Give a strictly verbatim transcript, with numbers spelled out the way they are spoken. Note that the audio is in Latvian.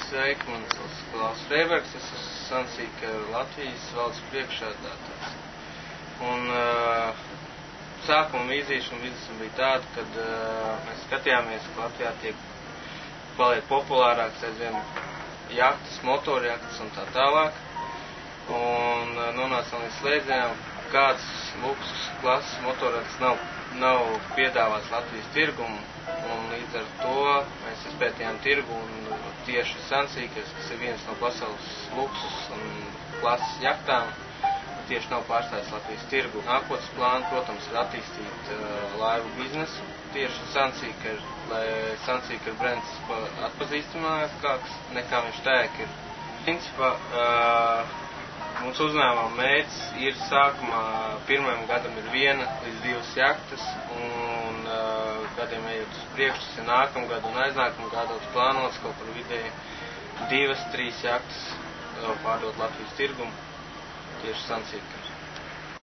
Sveiki, man sauc Klaus Freibergs, es esmu Sunseeker Latvijas valdes priekšsēdētājs. Un uh, sākuma vīzija un biznesa bija tāda, kad uh, mēs skatījāmies, ka Latvijā tiek paliek populārāks aizvien jahtas, motorjahtas un tā tālāk. Un uh, nonācām līdz slēdzienam, kāds luksus klases motorjahtas nav, nav piedāvāts Latvijas tirgumu. Un līdz ar to mēs izpētījām tirgu un tieši Sunseekers, kas ir viens no pasaules luksus un klases jahtām, tieši nav pārstājis Latvijas tirgu. Nākotnes plāni, protams, ir attīstīt uh, laivu biznesu tieši Sunseeker, lai Sunseeker brands atpazīstamākāks nekā viņš tēk ir. Principā, uh, mums uzņēmuma mērķis ir sākumā pirmajam gadam ir viena līdz divas jahtas, un uh, gadiem ejot uz priekšu, tas ir nākamgad un aiznākamgad gados plānots kaut kur vidēji divas, trīs jahtas uh, pārdot Latvijas tirgumu tieši Sunseeker.